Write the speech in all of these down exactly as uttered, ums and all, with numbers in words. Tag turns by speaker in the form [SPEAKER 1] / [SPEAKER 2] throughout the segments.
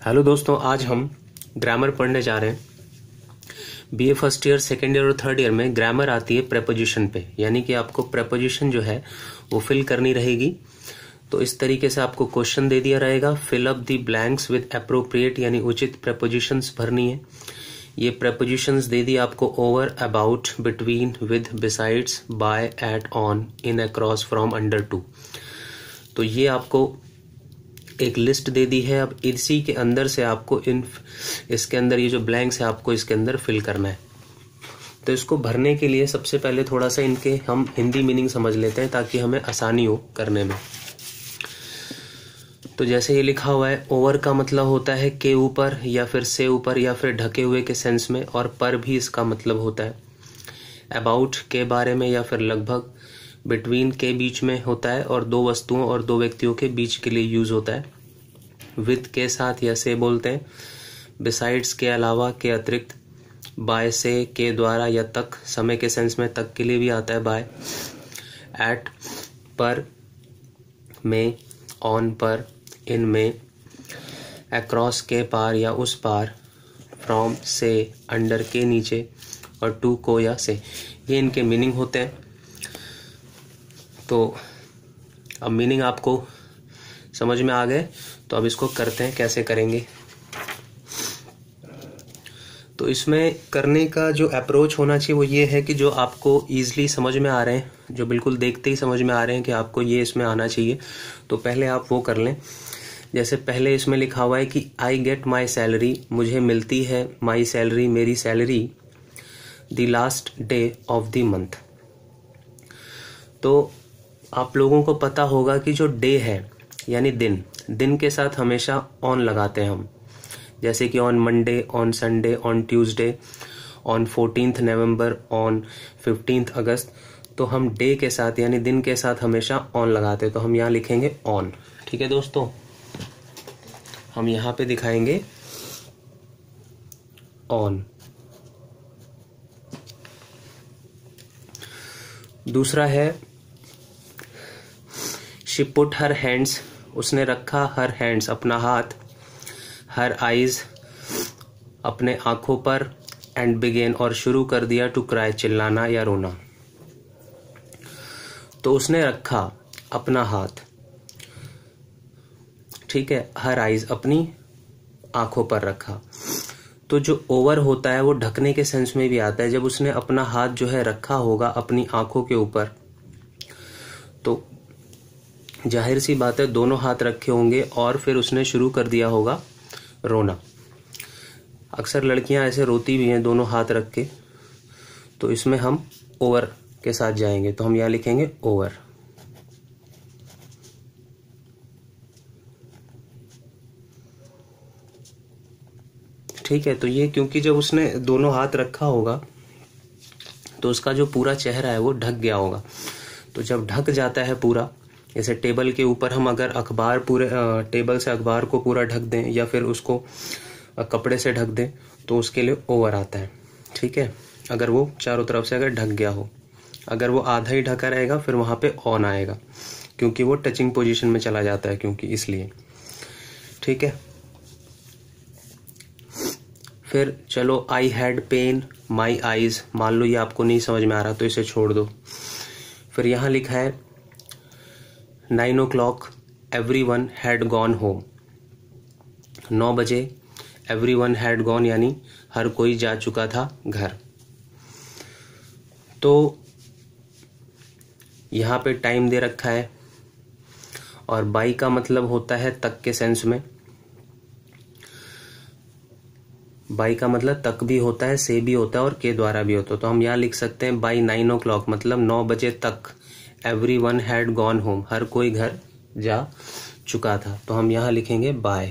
[SPEAKER 1] Hello दोस्तों, आज हम ग्रामर पढ़ने जा रहे हैं। BA first year, second year और थर्ड ईयर में ग्रामर आती है प्रेपोजिशन पे, यानी कि आपको प्रेपोजिशन जो है वो फिल करनी रहेगी। तो इस तरीके से आपको क्वेश्चन दे दिया रहेगा, fill up the blanks with appropriate, यानी उचित प्रेपोजिशंस भरनी है। ये प्रेपोजिशंस दे दी आपको over, about, between, with, besides, by, at, on, in, across, from, under, to. तो ये आपको एक लिस्ट दे दी है। अब इसी के अंदर से आपको इन इसके अंदर ये जो ब्लैंक्स है आपको इसके अंदर फिल करना है। तो इसको भरने के लिए सबसे पहले थोड़ा सा इनके हम हिंदी मीनिंग समझ लेते हैं ताकि हमें आसानी हो करने में। तो जैसे ये लिखा हुआ है, ओवर का मतलब होता है के ऊपर या फिर से ऊपर या फिर ढके हुए के सेंस में, और पर भी इसका मतलब होता है। अबाउट के बारे में या फिर लगभग, बिटवीन के बीच में होता है और दो वस्तुओं और दो व्यक्तियों के बीच के लिए यूज होता है। विद के साथ या से बोलते हैं। बिसाइड्स के अलावा, के अतिरिक्त। बाय से के द्वारा या तक, समय के सेंस में तक के लिए भी आता है बाय। एट पर, में, ऑन पर, इन में। अक्रॉस के पार या उस पार। फ्रॉम से, अंडर के नीचे, और टू को या से। ये इनके मीनिंग होते हैं। तो अब मीनिंग आपको समझ में आ गए, तो अब इसको करते हैं। कैसे करेंगे? तो इसमें करने का जो अप्रोच होना चाहिए वो ये है कि जो आपको ईजिली समझ में आ रहे हैं, जो बिल्कुल देखते ही समझ में आ रहे हैं कि आपको ये इसमें आना चाहिए, तो पहले आप वो कर लें। जैसे पहले इसमें लिखा हुआ है कि आई गेट माई सैलरी, मुझे मिलती है माई सैलरी, मेरी salary, the last day of the month. तो आप लोगों को पता होगा कि जो डे है यानी दिन, दिन के साथ हमेशा ऑन लगाते हैं हम। जैसे कि on Monday, on Sunday, on Tuesday, on fourteenth November, on fifteenth August. तो हम डे के साथ यानी दिन के साथ हमेशा ऑन लगाते हैं, तो हम यहाँ लिखेंगे ऑन। ठीक है दोस्तों, हम यहाँ पे दिखाएंगे ऑन। दूसरा है शी पुट हर हैंड्स, उसने रखा हर हैंड्स अपना हाथ, हर आईज अपने आंखों पर, एंड बिगेन और शुरू कर दिया टू क्राई, चिल्लाना या रोना। तो उसने रखा अपना हाथ, ठीक है, हर आईज अपनी आंखों पर रखा। तो जो ओवर होता है वो ढकने के सेंस में भी आता है। जब उसने अपना हाथ जो है रखा होगा अपनी आंखों के ऊपर, तो जाहिर सी बात है दोनों हाथ रखे होंगे और फिर उसने शुरू कर दिया होगा रोना। अक्सर लड़कियां ऐसे रोती भी हैं दोनों हाथ रख के, तो इसमें हम ओवर के साथ जाएंगे। तो हम यहां लिखेंगे ओवर। ठीक है, तो ये क्योंकि जब उसने दोनों हाथ रखा होगा तो उसका जो पूरा चेहरा है वो ढक गया होगा। तो जब ढक जाता है पूरा, जैसे टेबल के ऊपर हम अगर अखबार पूरे टेबल से अखबार को पूरा ढक दें या फिर उसको कपड़े से ढक दें, तो उसके लिए ओवर आता है। ठीक है, अगर वो चारों तरफ से अगर ढक गया हो। अगर वो आधा ही ढका रहेगा फिर वहां पे ऑन आएगा, क्योंकि वो टचिंग पोजीशन में चला जाता है, क्योंकि इसलिए। ठीक है, फिर चलो I had pain my eyes, मान लो ये आपको नहीं समझ में आ रहा तो इसे छोड़ दो। फिर यहां लिखा है nine o'clock everyone had gone home, नौ बजे एवरी वन हैड गॉन यानी हर कोई जा चुका था घर। तो यहां पे टाइम दे रखा है, और बाई का मतलब होता है तक के सेंस में। बाई का मतलब तक भी होता है, से भी होता है और के द्वारा भी होता है। तो हम यहां लिख सकते हैं बाई नाइन ओ क्लॉक, मतलब नौ बजे तक, everyone had gone home, हर कोई घर जा चुका था। तो हम यहां लिखेंगे बाय।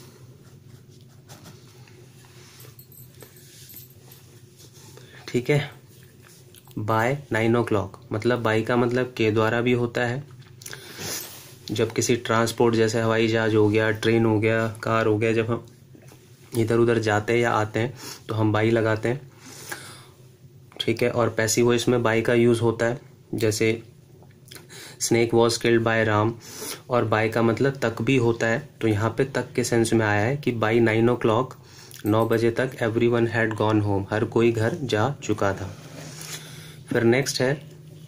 [SPEAKER 1] ठीक है, बाय नाइन ओ क्लॉक, मतलब बाई का मतलब के द्वारा भी होता है। जब किसी ट्रांसपोर्ट जैसे हवाई जहाज हो गया, ट्रेन हो गया, कार हो गया, जब हम इधर उधर जाते हैं या आते हैं तो हम बाई लगाते हैं। ठीक है, और पैसिव वॉइस में बाई का यूज होता है। जैसे snake was killed by Ram, और बाय का मतलब तक भी होता है, तो यहाँ पे तक के सेंस में आया है कि बाई नाइन ओ क्लॉक, नौ बजे तक, everyone had gone home, हर कोई घर जा चुका था। फिर नेक्स्ट है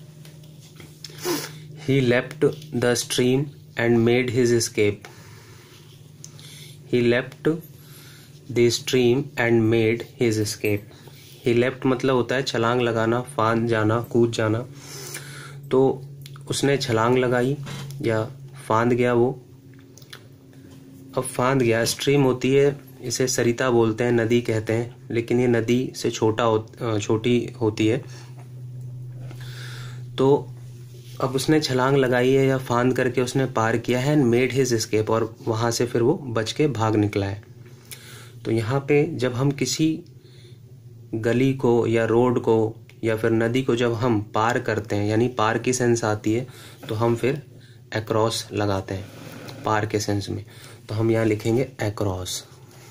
[SPEAKER 1] he left the stream and made his escape. He left the stream and made his escape. He left मतलब होता है छलांग लगाना, फांद जाना, कूद जाना। तो उसने छलांग लगाई या फांद गया वो। अब फांद गया, स्ट्रीम होती है, इसे सरिता बोलते हैं, नदी कहते हैं, लेकिन ये नदी से छोटा हो, छोटी होती है। तो अब उसने छलांग लगाई है या फांद करके उसने पार किया है, एंड मेड हिज एस्केप, और वहां से फिर वो बच के भाग निकला है। तो यहाँ पे जब हम किसी गली को या रोड को या फिर नदी को जब हम पार करते हैं, यानी पार की सेंस आती है, तो हम फिर अक्रॉस लगाते हैं पार के सेंस में। तो हम यहाँ लिखेंगे अक्रॉस।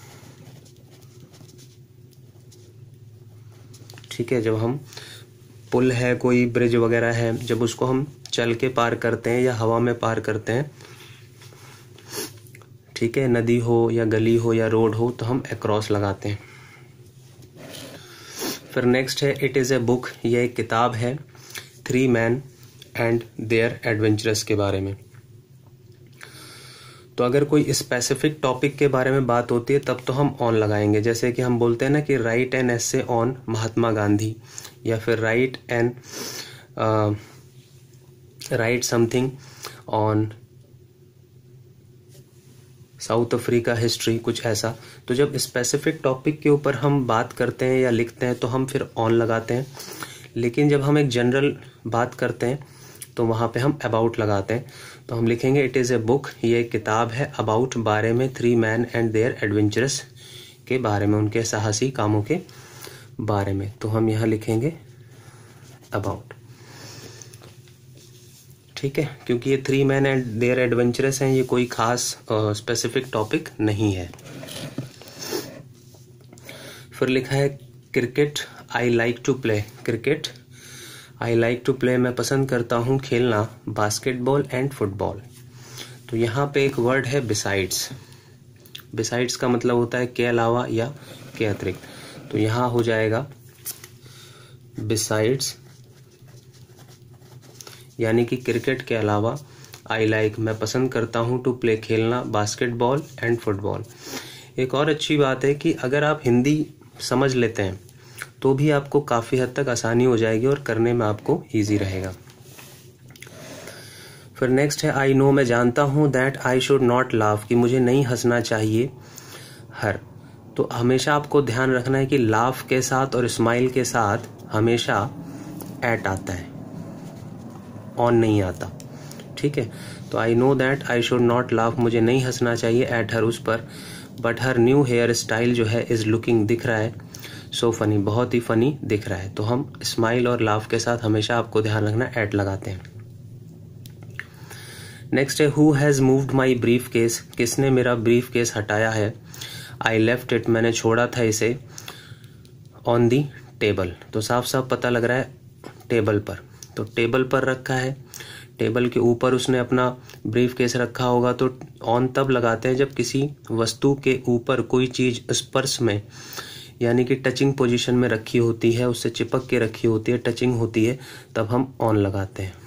[SPEAKER 1] ठीक है, जब हम पुल है, कोई ब्रिज वगैरह है, जब उसको हम चल के पार करते हैं या हवा में पार करते हैं, ठीक है, नदी हो या गली हो या रोड हो, तो हम अक्रॉस लगाते हैं। फिर नेक्स्ट है इट इज़ ए बुक, यह एक किताब है, three man and their adventures के बारे में। तो अगर कोई स्पेसिफिक टॉपिक के बारे में बात होती है तब तो हम ऑन लगाएंगे, जैसे कि हम बोलते हैं ना कि write an essay on Mahatma Gandhi, या फिर write an write something on South Africa history, कुछ ऐसा। तो जब स्पेसिफिक टॉपिक के ऊपर हम बात करते हैं या लिखते हैं तो हम फिर ऑन लगाते हैं, लेकिन जब हम एक जनरल बात करते हैं तो वहाँ पे हम अबाउट लगाते हैं। तो हम लिखेंगे इट इज़ ए बुक, ये एक किताब है, अबाउट बारे में, three man and their adventures के बारे में, उनके साहसी कामों के बारे में। तो हम यहाँ लिखेंगे अबाउट। ठीक है, क्योंकि ये three man and their adventures हैं, ये कोई खास स्पेसिफिक टॉपिक नहीं है। फिर लिखा है cricket I like to play. Cricket I like to play, मैं पसंद करता हूँ खेलना, बास्केटबॉल एंड फुटबॉल। तो यहाँ पे एक वर्ड है बिसाइड्स। बिसाइड्स का मतलब होता है के अलावा या के अतिरिक्त। तो यहाँ हो जाएगा बिसाइड्स, यानी कि क्रिकेट के अलावा, आई लाइक मैं पसंद करता हूँ, टू प्ले खेलना, बास्केटबॉल एंड फुटबॉल। एक और अच्छी बात है कि अगर आप हिंदी समझ लेते हैं तो भी आपको काफ़ी हद तक आसानी हो जाएगी और करने में आपको ईजी रहेगा। फिर नेक्स्ट है आई नो, मैं जानता हूँ, that I should not laugh, कि मुझे नहीं हंसना चाहिए, हर। तो हमेशा आपको ध्यान रखना है कि लाफ के साथ और स्माइल के साथ हमेशा एट आता है, ऑन नहीं आता। ठीक है, तो I know that I should not laugh, मुझे नहीं हंसना चाहिए, एट हर, उस पर, but her new hair style जो है इज लुकिंग, दिख रहा है, सो फनी, बहुत ही फनी दिख रहा है। तो हम स्माइल और लाफ के साथ हमेशा आपको ध्यान रखना एट लगाते हैं। नेक्स्ट है who has moved my brief case, किसने मेरा ब्रीफ केस हटाया है, आई लेफ्ट इट, मैंने छोड़ा था इसे, ऑन दी टेबल। तो साफ साफ पता लग रहा है टेबल पर, तो टेबल पर रखा है, टेबल के ऊपर उसने अपना ब्रीफ केस रखा होगा। तो ऑन तब लगाते हैं जब किसी वस्तु के ऊपर कोई चीज स्पर्श में, यानी कि टचिंग पोजीशन में रखी होती है, उससे चिपक के रखी होती है, टचिंग होती है, तब हम ऑन लगाते हैं।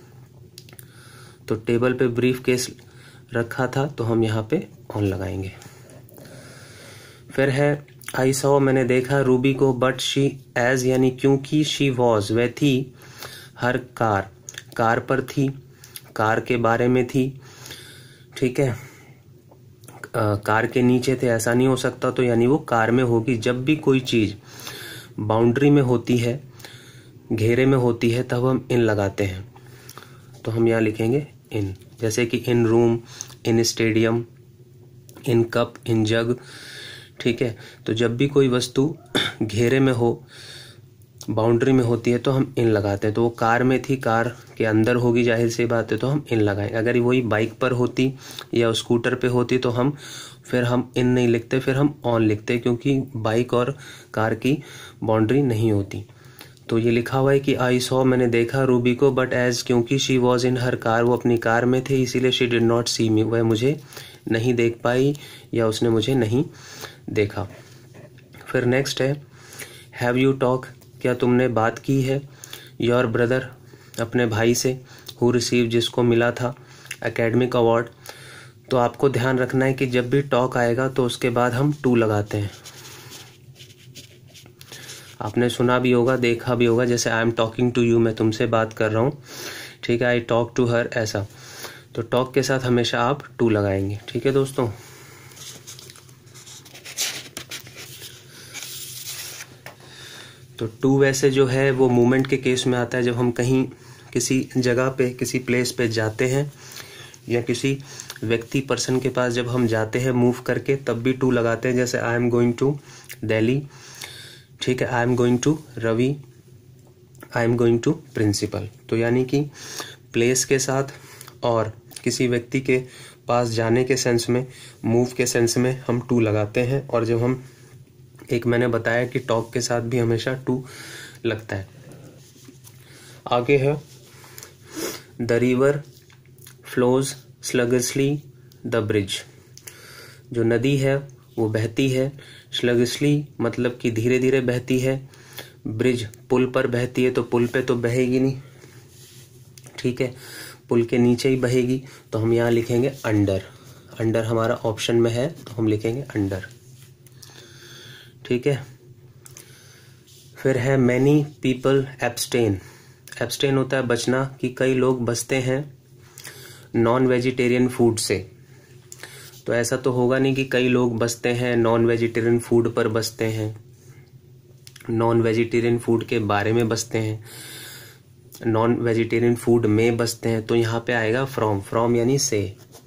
[SPEAKER 1] तो टेबल पे ब्रीफ केस रखा था तो हम यहाँ पे ऑन लगाएंगे। फिर है आई सॉ, मैंने देखा, रूबी को, बट शी एज, यानी क्योंकि, शी वॉज, वह थी, हर कार, कार पर थी, कार के बारे में थी। ठीक है, आ, कार के नीचे थे, ऐसा नहीं हो सकता, तो यानी वो कार में होगी। जब भी कोई चीज बाउंड्री में होती है, घेरे में होती है, तब हम इन लगाते हैं। तो हम यहाँ लिखेंगे इन, जैसे कि in room, in stadium, in cup, in jug. ठीक है, तो जब भी कोई वस्तु घेरे में हो, बाउंड्री में होती है, तो हम इन लगाते हैं। तो वो कार में थी, कार के अंदर होगी, जाहिर सी बात है, तो हम इन लगाएं। अगर वही बाइक पर होती या स्कूटर पे होती तो हम फिर हम इन नहीं लिखते, फिर हम ऑन लिखते, क्योंकि बाइक और कार की बाउंड्री नहीं होती। तो ये लिखा हुआ है कि आई सॉ, मैंने देखा रूबी को, बट एज, क्योंकि she was in her car, वो अपनी कार में थे, इसीलिए she did not see me, वह मुझे नहीं देख पाई या उसने मुझे नहीं देखा। फिर नेक्स्ट है हैव यू टॉक, क्या तुमने बात की है, योर ब्रदर, अपने भाई से, हु रिसीव, जिसको मिला था एकेडमिक अवार्ड। तो आपको ध्यान रखना है कि जब भी टॉक आएगा तो उसके बाद हम टू लगाते हैं। आपने सुना भी होगा, देखा भी होगा, जैसे I am talking to you, मैं तुमसे बात कर रहा हूँ, ठीक है, आई टॉक टू हर, ऐसा। तो टॉक के साथ हमेशा आप टू लगाएंगे, ठीक है दोस्तों। तो टू वैसे जो है वो मूवमेंट के केस में आता है, जब हम कहीं किसी जगह पे, किसी प्लेस पे जाते हैं या किसी व्यक्ति, पर्सन के पास जब हम जाते हैं मूव करके, तब भी टू लगाते हैं। जैसे I am going to Delhi, ठीक है, I am going to Ravi, I am going to principal. तो यानी कि प्लेस के साथ और किसी व्यक्ति के पास जाने के सेंस में, मूव के सेंस में हम टू लगाते हैं। और जब हम, एक मैंने बताया कि टॉक के साथ भी हमेशा टू लगता है। आगे है the river flows sluggishly the bridge, जो नदी है वो बहती है, स्लगसली मतलब कि धीरे धीरे बहती है, ब्रिज पुल पर बहती है, तो पुल पे तो बहेगी नहीं, ठीक है, पुल के नीचे ही बहेगी, तो हम यहाँ लिखेंगे अंडर। अंडर हमारा ऑप्शन में है तो हम लिखेंगे अंडर, ठीक है। फिर है मैनी पीपल एब्सटेन, एब्सटेन होता है बचना, कि कई लोग बचते हैं नॉन वेजिटेरियन फूड से। तो ऐसा तो होगा नहीं कि कई लोग बचते हैं नॉन वेजिटेरियन फूड पर बचते हैं, नॉन वेजिटेरियन फूड के बारे में बचते हैं, नॉन वेजिटेरियन फूड में बचते हैं। तो यहाँ पे आएगा फ्रॉम, फ्रॉम यानी से,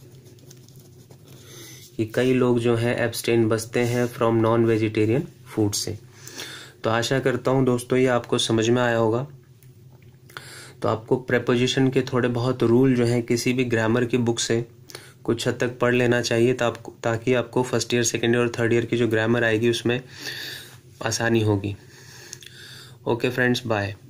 [SPEAKER 1] कि कई लोग जो है एब्सटेन बचते हैं फ्रॉम नॉन वेजिटेरियन फूड से। तो आशा करता हूँ दोस्तों ये आपको समझ में आया होगा। तो आपको प्रेपोजिशन के थोड़े बहुत रूल जो हैं किसी भी ग्रामर की बुक से कुछ हद तक पढ़ लेना चाहिए, ताकि आपको फर्स्ट ईयर, सेकेंड ईयर और थर्ड ईयर की जो ग्रामर आएगी उसमें आसानी होगी। Okay friends, bye.